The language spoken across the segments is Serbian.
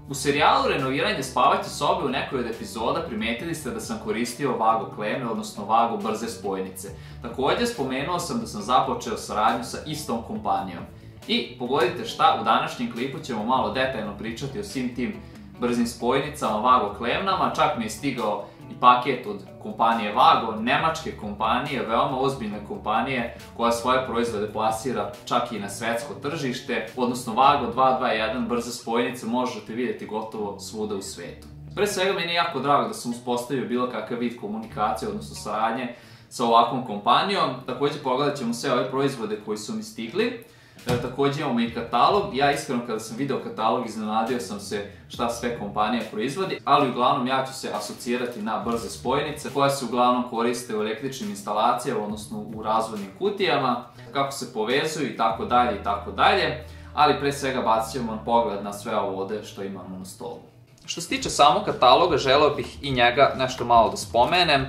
U serijalu Renoviranje spavaće sobe u nekoj od epizoda primetili ste da sam koristio Vago kleme, odnosno Vago brze spojnice. Također spomenuo sam da sam započeo saradnju sa istom kompanijom. I pogodite šta, u današnjem klipu ćemo malo detaljno pričati o svim tim brzim spojnicama, Vago klemnama, čak mi je stigao i paket od kompanije Vago, nemačke kompanije, veoma ozbiljne kompanije koja svoje proizvode plasira čak i na svetsko tržište, odnosno Vago 221 brze spojnice možete vidjeti gotovo svuda u svetu. Pre svega meni je jako drago da sam uspostavio bilo kakav vid komunikacije, odnosno saradnje sa ovakvom kompanijom. Također pogledat ćemo sve ove proizvode koji su mi stigli. Također imamo i katalog. Ja iskreno kada sam video katalog iznenadio sam se šta sve kompanija proizvodi, ali uglavnom ja ću se asocirati na brze spojnice koje se uglavnom koriste u električnim instalacijama, odnosno u razvodnim kutijama, kako se povezuju i tako dalje, ali pre svega bacit ćemo pogled na sve ovo ovde što imamo na stolu. Što se tiče samog kataloga, želeo bih i njega nešto malo da spomenem.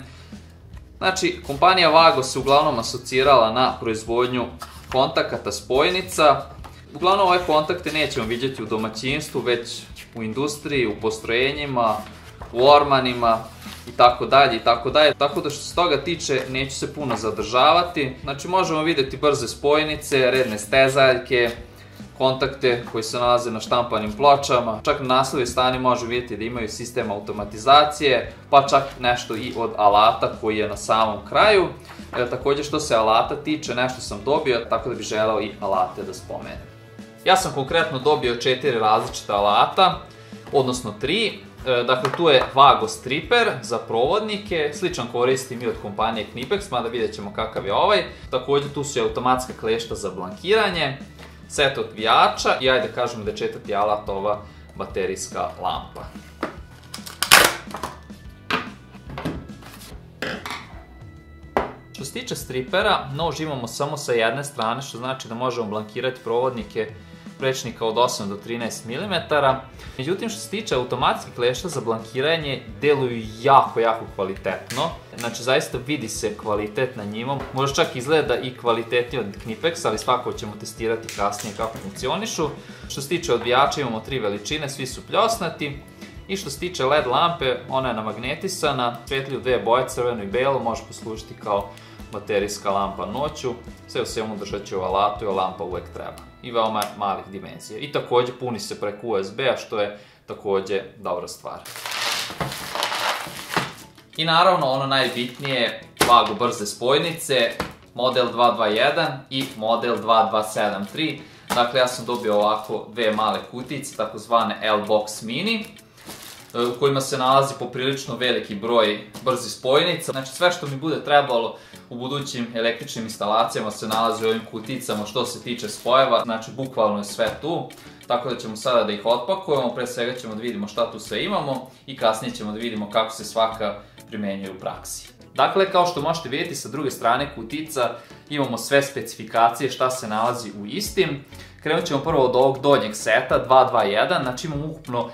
Znači, kompanija Vago se uglavnom asocirala na proizvodnju kontakata spojnica. Uglavnom ove kontakte nećemo vidjeti u domaćinstvu, već u industriji, u postrojenjima, u ormanima itd. Tako da što se toga tiče neću se puno zadržavati. Znači možemo vidjeti brze spojnice, redne stezaljke, kontakte koji se nalaze na štampanim pločama. Čak na naslovnoj strani možemo vidjeti da imaju sistem automatizacije, pa čak nešto i od alata koji je na samom kraju. Također što se alata tiče, nešto sam dobio, tako da bih želeo i alate da spomenem. Ja sam konkretno dobio 4 različita alata, odnosno 3. Dakle, tu je Vago striper za provodnike, sličan koristim i od kompanije Knipex, mada vidjet ćemo kakav je ovaj. Također tu su i automatska klešta za blankiranje, set otvijača i ajde kažemo da je 4. alat ova baterijska lampa. Što se tiče stripera, nož imamo samo sa jedne strane, što znači da možemo blankirati provodnike prečnika od 8 do 13 mm. Međutim, što se tiče automatskih klešta za blankiranje, deluju jako kvalitetno. Znači, zaista vidi se kvalitet na njima. Možda čak izgleda i kvalitetnije od Knipex, ali svakako ćemo testirati kasnije kako funkcionišu. Što se tiče odvijača, imamo 3 veličine, svi su pljosnati. I što se tiče LED lampe, ona je namagnetisana, svetli u dve boje, crveno i belo, može poslužiti kao baterijska lampa noću. Sve u svemu držat će u alatu i lampa uvek treba. I veoma malih dimenzija. I također puni se preko USB-a, što je također dobra stvar. I naravno ono najbitnije, Vago brze spojnice, model 221 i model 2273. Dakle, ja sam dobio ovako dve male kutice, takozvane L-Box Mini, u kojima se nalazi poprilično veliki broj brzih spojnica. Znači, sve što mi bude trebalo u budućim električnim instalacijama se nalazi u ovim kuticama što se tiče spojeva. Znači, bukvalno je sve tu. Tako da ćemo sada da ih otpakujemo. Pre svega ćemo da vidimo šta tu sve imamo i kasnije ćemo da vidimo kako se svaka primenjuje u praksi. Dakle, kao što možete vidjeti sa druge strane kutica imamo sve specifikacije šta se nalazi u istim. Krenut ćemo prvo od ovog donjeg seta 221, znači imamo ukupno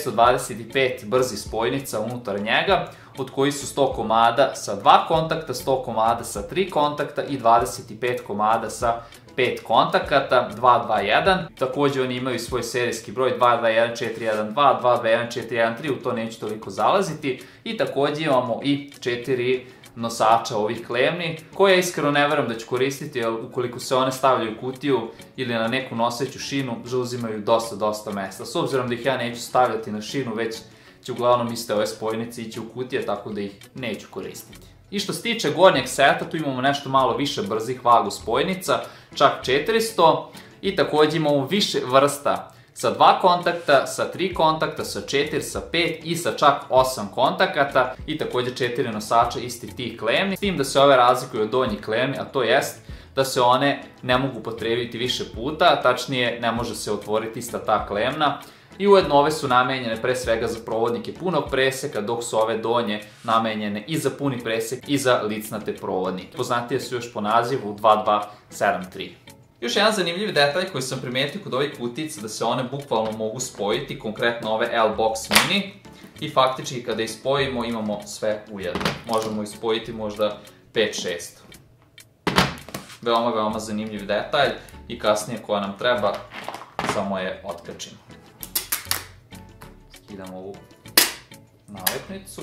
225 brzih spojnica unutar njega, od kojih su 100 komada sa 2 kontakta, 100 komada sa 3 kontakta i 25 komada sa 5 kontakata 221. Također oni imaju svoj serijski broj 221412, 221413, u to neću toliko zalaziti. I također imamo i 4 nosača ovih klemni, koje iskreno ne verujem da ću koristiti, jer ukoliko se one stavljaju u kutiju ili na neku noseću šinu, zauzimaju dosta mesta. S obzirom da ih ja neću stavljati na šinu, već će uglavnom iste ove spojnice ići u kutije, tako da ih neću koristiti. I što se tiče gornjeg seta, tu imamo nešto malo više brzih Vago spojnica, čak 400, i također imamo više vrsta sa 2 kontakta, sa 3 kontakta, sa 4, sa 5 i sa čak 8 kontakata i također 4 nosača istih tih klemni. S tim da se ove razlikuju od donjih klemni, a to jest da se one ne mogu upotrijebiti više puta, tačnije ne može se otvoriti ista ta klemna. I ujedno ove su namenjene pre svega za provodnike punog preseka, dok su ove donje namenjene i za puni presek i za licnate provodnike. Poznatije su još po nazivu 2273. Još jedan zanimljiv detalj koji sam primetio kod ovih kutica da se one bukvalno mogu spojiti, konkretno ove L-Box Mini, i faktički kada ih spojimo imamo sve ujedno. Možemo ih spojiti možda 5-6. Veoma zanimljiv detalj i kasnije koja nam treba samo je otkačimo. skidam ovu nalepnicu.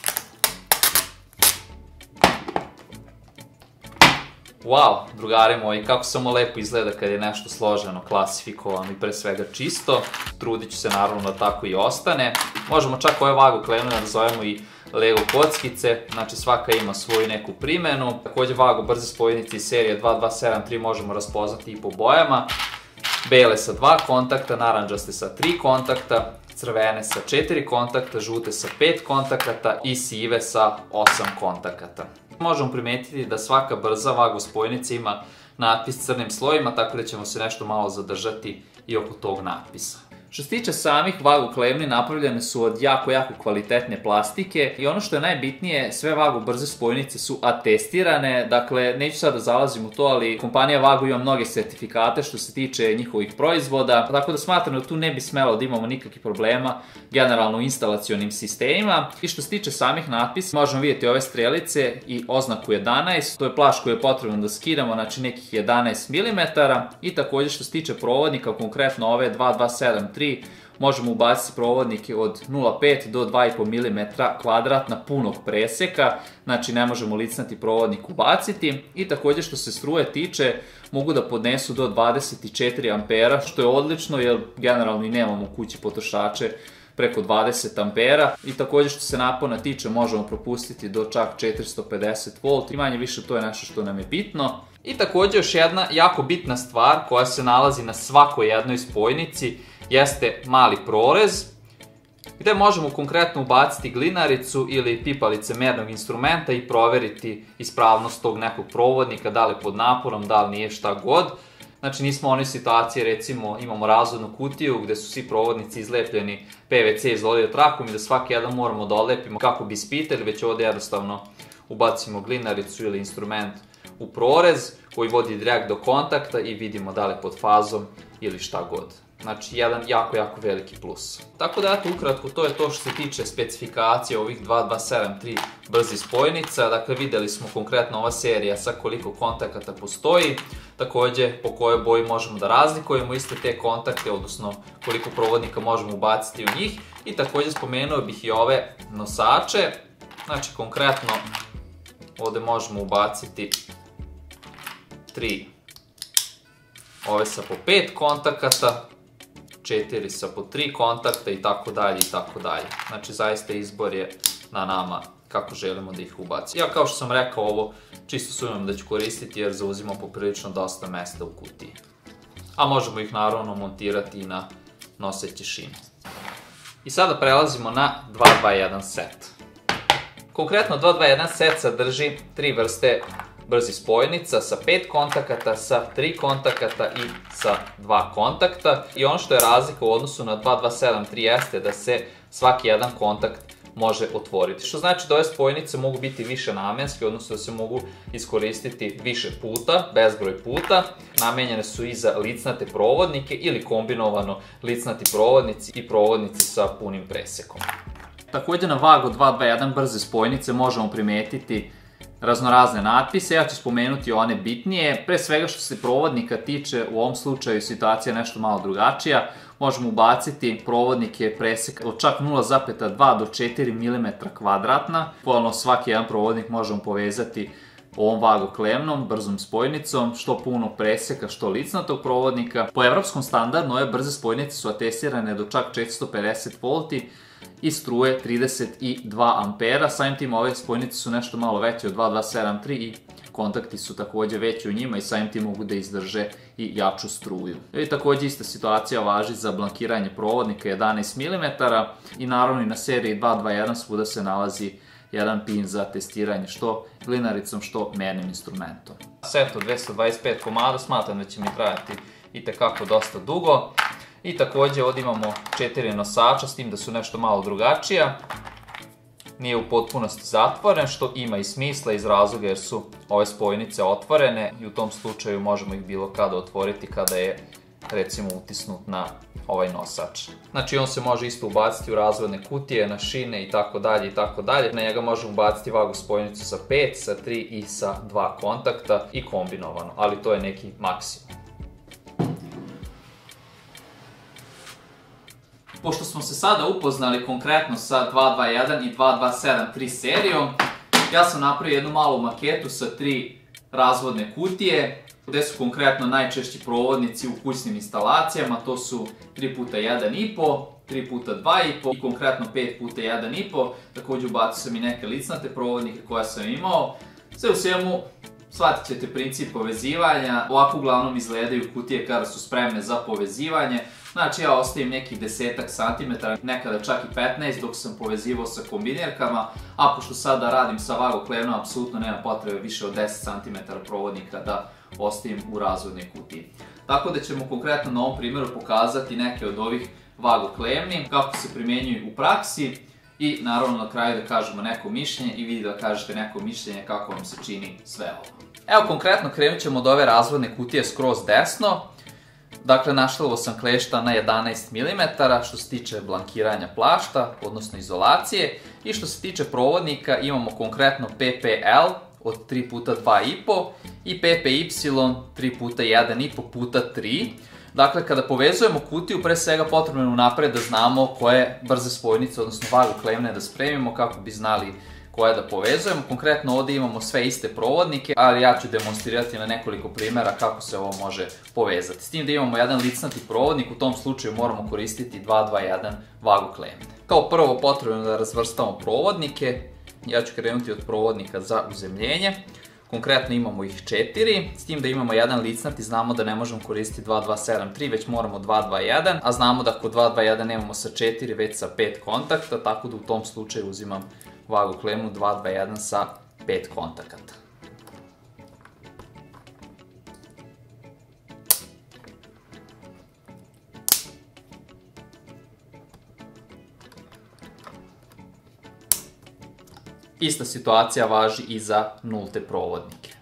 Wow, drugari moji, kako samo lepo izgleda kad je nešto složeno, klasifikovano i pre svega čisto. Trudit ću se naravno da tako i ostane. Možemo čak ove vagokleme da nazovemo i Lego kockice, znači svaka ima svoju neku primjenu. Također vago brze spojnice iz serije 2273 možemo raspoznati i po bojama. Bele sa 2 kontakta, naranđaste sa 3 kontakta, crvene sa 4 kontakta, žute sa 5 kontakata i sive sa 8 kontakata. Možemo primetiti da svaka brza vago spojnica ima natpis crnim slojima, tako da ćemo se nešto malo zadržati i oko tog natpisa. Što se tiče samih vago klevni, napravljene su od jako kvalitetne plastike i ono što je najbitnije, sve vago brze spojnice su atestirane, dakle neću sad da zalazim u to, ali kompanija Vago ima mnoge sertifikate što se tiče njihovih proizvoda, tako da smatram da tu ne bi smelo da imamo nikakvih problema generalno u instalacionim sistemima. I što se tiče samih natpisa, možemo vidjeti ove strelice i oznaku 11, to je plašč koju je potrebno da skidamo, znači nekih 11 mm, i također što se tiče provodnika, konkretno ove 2273, možemo ubaciti provodnike od 0,5 do 2,5 mm kvadratna punog preseka, znači ne možemo licnati provodnik ubaciti. I također što se struje tiče, mogu da podnesu do 24 ampera, što je odlično jer generalno i nemamo u kući potrošače preko 20 ampera. I također što se napona tiče, možemo propustiti do čak 450 V i manje više to je nešto što nam je bitno. I također još jedna jako bitna stvar koja se nalazi na svakoj jednoj spojnici jeste mali prorez, gdje možemo konkretno ubaciti glinaricu ili pipalice mernog instrumenta i provjeriti ispravnost tog nekog provodnika, da li pod naponom, da li nije, šta god. Znači nismo u onoj situaciji, recimo imamo razvodnu kutiju gdje su svi provodnici izlepljeni PVC izolirao trakom i da svaki jedan moramo da odlepimo kako bi ispitali, već ovdje jednostavno ubacimo glinaricu ili instrument u prorez koji vodi direkt do kontakta i vidimo da li pod fazom ili šta god. Znači jedan jako veliki plus. Tako da eto ukratko to je to što se tiče specifikacije ovih 2273 brzi spojnica. Dakle vidjeli smo konkretno ova serija sa koliko kontakata postoji. Također po kojoj boji možemo da razlikujemo iste te kontakte, odnosno koliko provodnika možemo ubaciti u njih. I također spomenuo bih i ove nosače. Znači konkretno ovdje možemo ubaciti 3 ove sa po 5 kontakata, 4 sa po 3 kontakta i tako dalje i tako dalje. Znači zaista izbor je na nama kako želimo da ih ubacimo. Ja kao što sam rekao ovo čisto sumnjam da ću koristiti jer zauzima poprilično dosta mesta u kutiji. A možemo ih naravno montirati i na noseći šine. I sada prelazimo na 221 set. Konkretno 221 set sadrži 3 vrste brzih spojnica sa 5 kontakata, sa 3 kontakata i sa 2 kontakta. I ono što je razlika u odnosu na 2273 jeste da se svaki jedan kontakt može otvoriti. Što znači da ove spojnice mogu biti više namenske, odnosno da se mogu iskoristiti više puta, bezbroj puta. Namenjene su i za licnate provodnike ili kombinovano licnati provodnici i provodnici sa punim presekom. Također na Vago 221 brze spojnice možemo primetiti raznorazne natpise, ja ću spomenuti one bitnije. Pre svega što se provodnika tiče, u ovom slučaju situacija je nešto malo drugačija. Možemo ubaciti provodnike preseka od čak 0,2 do 4 mm kvadratna. Bukvalno svaki jedan provodnik možemo povezati ovom vago klevnom brzom spojnicom, što puno preseka, što licnatog provodnika. Po evropskom standardu ove brze spojnice su atestirane do čak 450 V i struje 32 ampera. Samim tim ove spojnice su nešto malo veće od 2273 i kontakti su također veći u njima i samim tim mogu da izdrže i jaču struju. I također ista situacija važi za blankiranje provodnika 11 mm i naravno i na seriji 221 svuda se nalazi jedan pin za testiranje što glinaricom, što mernim instrumentom. Set od 225 komada smatram da će mi trajati itekako dosta dugo. I također ovdje imamo 4 nosača, s tim da su nešto malo drugačija. Nije u potpunosti zatvoren, što ima i smisla iz razloga jer su ove spojnice otvorene i u tom slučaju možemo ih bilo kada otvoriti kada je recimo utisnut na ovaj nosač. Znači on se može isto ubaciti u razvodne kutije, na šine i tako dalje i tako dalje. Na njega možemo ubaciti vago spojnicu sa 5, sa 3 i sa 2 kontakta i kombinovano, ali to je neki maksimum. Pošto smo se sada upoznali konkretno sa 221 i 2273 serijom, ja sam napravio jednu malu maketu sa 3 razvodne kutije, gde su konkretno najčešći provodnici u kućnim instalacijama, to su 3x1,5, 3x2,5 i konkretno 5x1,5, također ubacio sam i neke licnate provodnike koje sam imao. Sve u svemu, shvatit ćete princip povezivanja, ovako uglavnom izgledaju kutije kada su spremne za povezivanje. Znači ja ostavim nekih 10 cm, nekada čak i 15 dok sam povezivao sa kombinjerkama, a pošto sada radim sa vagoklevnom, apsolutno nema potrebe više od 10 cm provodnika da ostavim u razvodnoj kutiji. Tako da ćemo konkretno na ovom primjeru pokazati neke od ovih vagoklevni, kako se primjenjuju u praksi i naravno na kraju da kažemo neko mišljenje i vi da kažete neko mišljenje kako vam se čini sve ovo. Evo konkretno krenut ćemo od ove razvodne kutije skroz desno. Dakle, naštelao sam klešta na 11 mm što se tiče blankiranja plašta, odnosno izolacije. I što se tiče provodnika imamo konkretno PPL od 3x2,5 i PPY 3x1,5 puta 3. Dakle, kada povezujemo kutiju, pre svega potrebno je unapred da znamo koje brze spojnice, odnosno vagoklevne da spremimo kako bi znali koje da povezujemo. Konkretno ovdje imamo sve iste provodnike, ali ja ću demonstrirati na nekoliko primjera kako se ovo može povezati. S tim da imamo jedan licnati provodnik, u tom slučaju moramo koristiti 221 vagoklevne. Kao prvo potrebno je da razvrstamo provodnike. Ja ću krenuti od provodnika za uzemljenje. Konkretno imamo ih 4, s tim da imamo jedan licnati, znamo da ne možemo koristiti 2273, već moramo 221, a znamo da kod 221 nemamo sa 4, već sa 5 kontakta, tako da u tom slučaju uzimam vagoklevnu 221 sa 5 kontakata. Ista situacija važi i za nulte provodnike.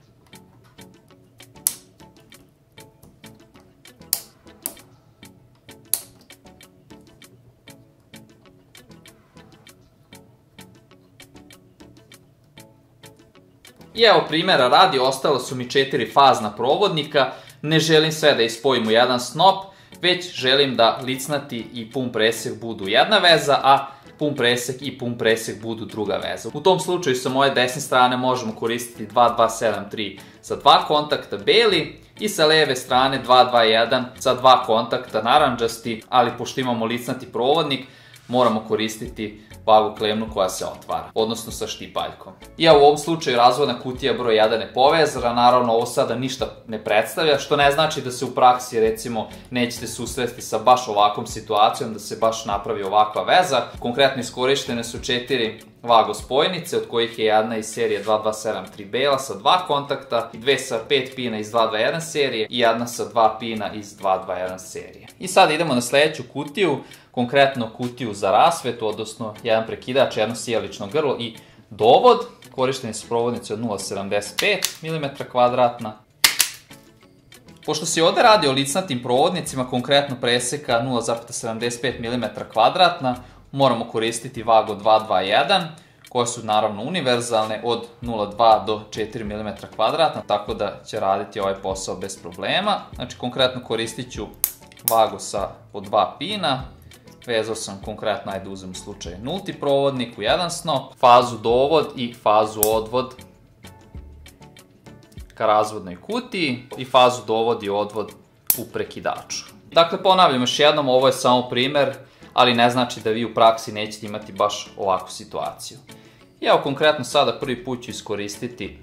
I evo primjera radi, ostalo su mi 4 fazna provodnika, ne želim sve da ispojim u jedan snop, već želim da licnati i pun presek budu jedna veza, a pun presek i pun presek budu druga veza. U tom slučaju sa moje desne strane možemo koristiti 2273 sa 2 kontakta beli i sa leve strane 221 sa 2 kontakta narandžasti, ali pošto imamo licnati provodnik, moramo koristiti vagoklevnu koja se otvara, odnosno sa štipaljkom. I u ovom slučaju razvodna kutija broj 1 je povezana, naravno ovo sada ništa ne predstavlja, što ne znači da se u praksi recimo nećete susresti sa baš ovakvom situacijom, da se baš napravi ovakva veza. Konkretno iskorištene su 4 vagospojnice, od kojih je jedna iz serije 2273 bela sa 2 kontakta, 2 sa 5 pina iz 221 serije i jedna sa 2 pina iz 221 serije. I sad idemo na sljedeću kutiju, konkretno kutiju za rasvetu, odnosno jedan prekidač, jedno sijalično grlo i dovod. Korišteni su provodnici od 0,75 mm². Pošto se ovdje radi o licnatim provodnicima, konkretno preseka 0,75 mm², moramo koristiti vago 221, koje su naravno univerzalne od 0,2 do 4 mm², tako da će raditi ovaj posao bez problema. Znači konkretno koristit ću vago sa po 2 pina, vezao sam konkretno, ajde uzem u slučaju nulti provodnik u jedan snop, fazu dovod i fazu odvod ka razvodnoj kutiji i fazu dovod i odvod u prekidaču. Dakle, ponavljam još jednom, ovo je samo primjer, ali ne znači da vi u praksi nećete imati baš ovakvu situaciju. I evo konkretno sada prvi put ću iskoristiti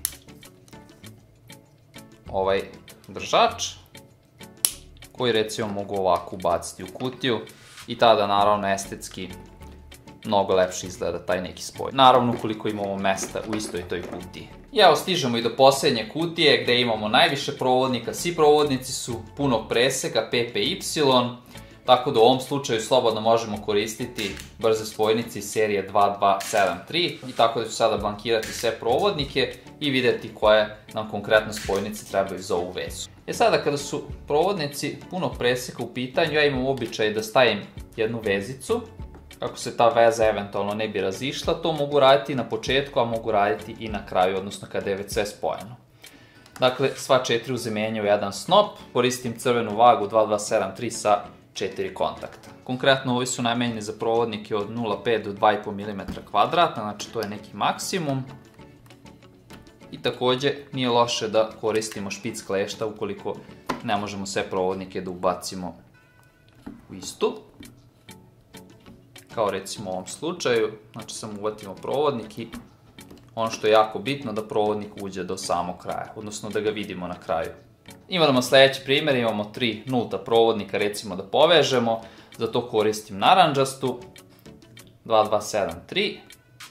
ovaj držač, koji recimo mogu ovako ubaciti u kutiju i tada naravno estetski mnogo lepše izgleda taj neki spoj. Naravno ukoliko imamo mesta u istoj toj kutiji. I evo stižemo i do posljednje kutije gdje imamo najviše provodnika. Svi provodnici su punog preseka PPY, tako da u ovom slučaju slobodno možemo koristiti brze spojnice iz serije 2273 i tako da ću sada blankirati sve provodnike i vidjeti koje nam konkretno spojnice trebaju za ovu vezu. Sada kada su provodnici punog preseka u pitanju, ja imam običaj da stavim jednu vezicu, kako se ta veza eventualno ne bi razišla. To mogu raditi na početku, a mogu raditi i na kraju, odnosno kada je već sve spojeno. Dakle, sva 4 uzemljenja u jedan snop, koristim crvenu vagu 2273 sa 4 kontakta. Konkretno ovi su namenjeni za provodnike od 0,5 do 2,5 mm kvadratna, znači to je neki maksimum. I takođe nije loše da koristimo špic klešta ukoliko ne možemo sve provodnike da ubacimo u istu. Kao recimo u ovom slučaju, znači samo uvatimo provodnik i ono što je jako bitno da provodnik uđe do samog kraja, odnosno da ga vidimo na kraju. Imamo sledeći primjer, imamo 3 nulta provodnika recimo da povežemo, za to koristim narandžastu 2273,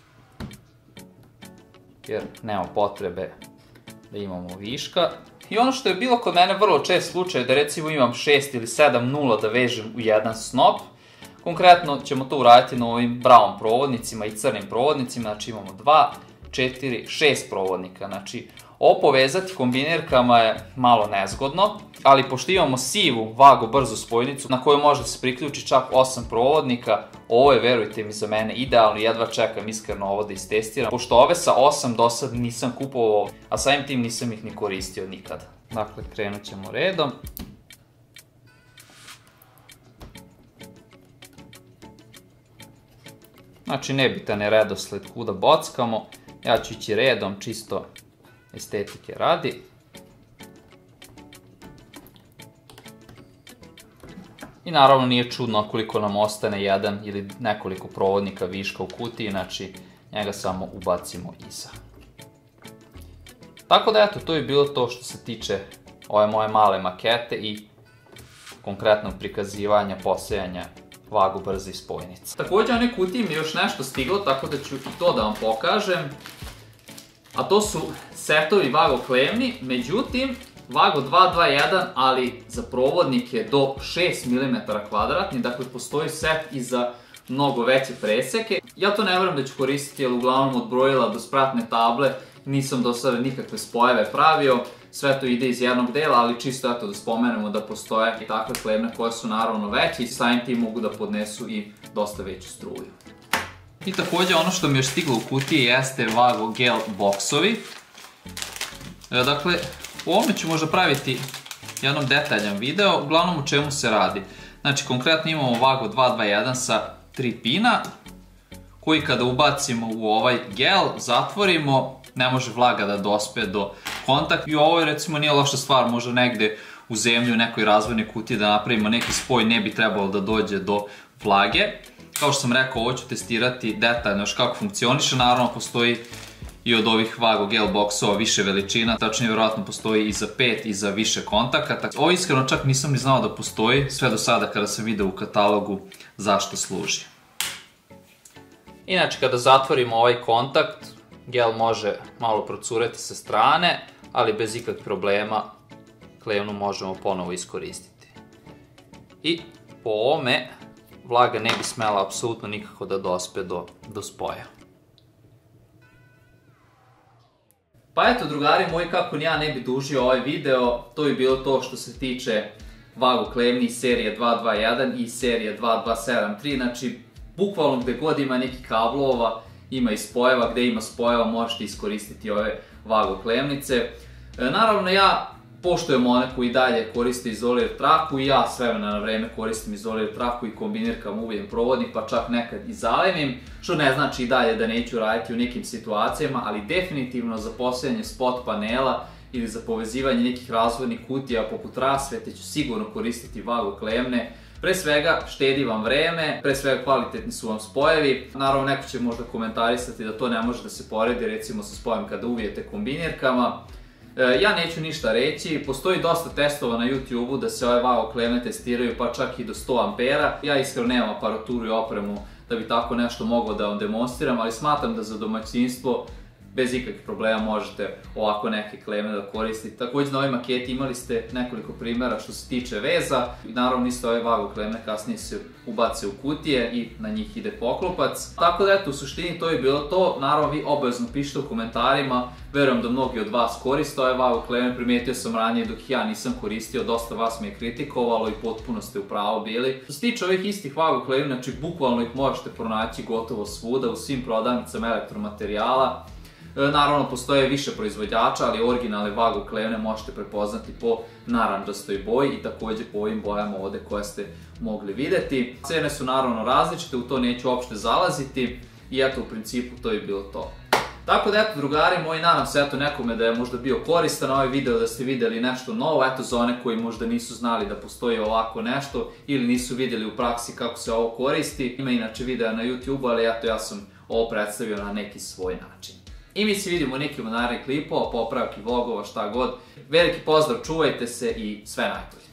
jer nema potrebe da imamo viška. I ono što je bilo kod mene vrlo čest slučaj da recimo imam 6 ili 7 nula da vežem u jedan snop. Konkretno ćemo to uraditi na ovim brown provodnicima i crnim provodnicima, znači imamo 2, 4, 6 provodnika. Znači, ovo povezati kombinirkama je malo nezgodno, ali pošto imamo sivu vago brzu spojnicu na koju može da se priključi čak 8 provodnika, ovo je, verujte mi, za mene idealno, jedva čekam iskreno ovo da istestiram, pošto ove sa 8 do sad nisam kupovao, a samim tim nisam ih ni koristio nikada. Dakle, krenut ćemo redom. Znači, nebitan je redosled kuda bockamo, ja ću ići redom čisto estetike radi. I naravno nije čudno koliko nam ostane jedan ili nekoliko provodnika viška u kutiji, znači njega samo ubacimo iza. Tako da eto, to je bilo to što se tiče ove moje male makete i konkretnog prikazivanja posejanja vago brzih spojnica. Također na kutiji mi je još nešto stiglo, tako da ću i to da vam pokažem. A to su setovi vago klevni, međutim vago 221, ali za provodnike do 6 mm kvadratni, dakle postoji set i za mnogo veće preseke. Ja to ne vjerujem da ću koristiti, jer uglavnom od brojila do spratne table nisam do sada nikakve spojeve pravio. Sve to ide iz jednog dela, ali čisto eto da spomenemo da postoje i takve klevne koje su naravno veće i samim tim mogu da podnesu i dosta veću struju. I također ono što mi još stiglo u kutiji jeste vago gel boksovi. Dakle, u ovome ću možda praviti jednom detaljan video, uglavnom o čemu se radi. Znači, konkretno imamo vago 221 sa 3 pina, koji kada ubacimo u ovaj gel, zatvorimo, ne može vlaga da dospe do kontakta. I ovo je recimo nije loša stvar, možda negde u zemlji, u nekoj razvojnoj kutiji da napravimo neki spoj, ne bi trebalo da dođe do vlage. Kao što sam rekao, ovo ću testirati detaljno još kako funkcioniše, naravno postoji i od ovih vago gel boksova više veličina, tačnije vjerojatno postoji i za 5 i za više kontakata. Ovo iskreno čak nisam ni znao da postoji, sve do sada kada sam video u katalogu zašto služi. Inače, kada zatvorimo ovaj kontakt, gel može malo procureti sa strane, ali bez ikakvih problema klevnu možemo ponovo iskoristiti. I po ovome vlaga ne bi smela apsolutno nikako da dospe do spoja. Pa eto, drugari moji, kako ni ja ne bi dužio ovaj video, to bi bilo to što se tiče vago klevni serije 221 i serije 2273, znači bukvalno gde god ima neki kablova, ima i spojeva, gde ima spojeva možete iskoristiti ove vago klevnice. Naravno ja poštujem one koji dalje koriste izolir traku i ja s vremena na vreme koristim izolir traku i kombinirkam uvijem provodnik, pa čak nekad i zalemim, što ne znači i dalje da neću raditi u nekim situacijama, ali definitivno za posejanje spot panela ili za povezivanje nekih razvodnih kutija poput rasvete ću sigurno koristiti vago klevne. Pre svega štedi vam vreme, pre svega kvalitetni su vam spojevi. Naravno neko će možda komentarisati da to ne može da se poredi recimo sa spojem kada uvijete kombinirkama. Ja neću ništa reći, postoji dosta testova na YouTube-u da se ove vago klevne testiraju pa čak i do 100 ampera. Ja iskreno nemam aparaturu i opremu da bi tako nešto mogao da vam demonstriram, ali smatram da za domaćinstvo bez ikakvih problema možete ovako neke klevne da koristite. Također na ovoj maketi imali ste nekoliko primjera što se tiče veza. Naravno isto ove vago klevne kasnije se ubace u kutije i na njih ide poklopac. Tako da eto, u suštini to je bilo to. Naravno vi obavezno pišite u komentarima. Verujem da mnogi od vas koriste ove vago klevne. Primetio sam ranije dok ja nisam koristio, dosta vas me je kritikovalo i potpuno ste u pravu bili. Što se tiče ovih istih vago klevni, znači bukvalno ih možete pronaći gotovo svuda u svim prodavnicama elektromaterijala. Naravno, postoje više proizvođača, ali originalne Vago klevne možete prepoznati po narandžastoj boji i također po ovim bojama ovdje koje ste mogli vidjeti. Cene su naravno različite, u to neću uopšte zalaziti i eto, u principu to je bilo to. Tako da eto, drugari moji, nadam se eto nekome da je možda bio koristan ovaj video, da ste vidjeli nešto novo, eto za one koji možda nisu znali da postoji ovako nešto ili nisu vidjeli u praksi kako se ovo koristi. Ima inače videa na YouTube, ali eto ja sam ovo predstavio na neki svoj način. I mi se vidimo u nekim narednih klipova, popravki, vlogova, šta god. Veliki pozdrav, čuvajte se i sve najbolje.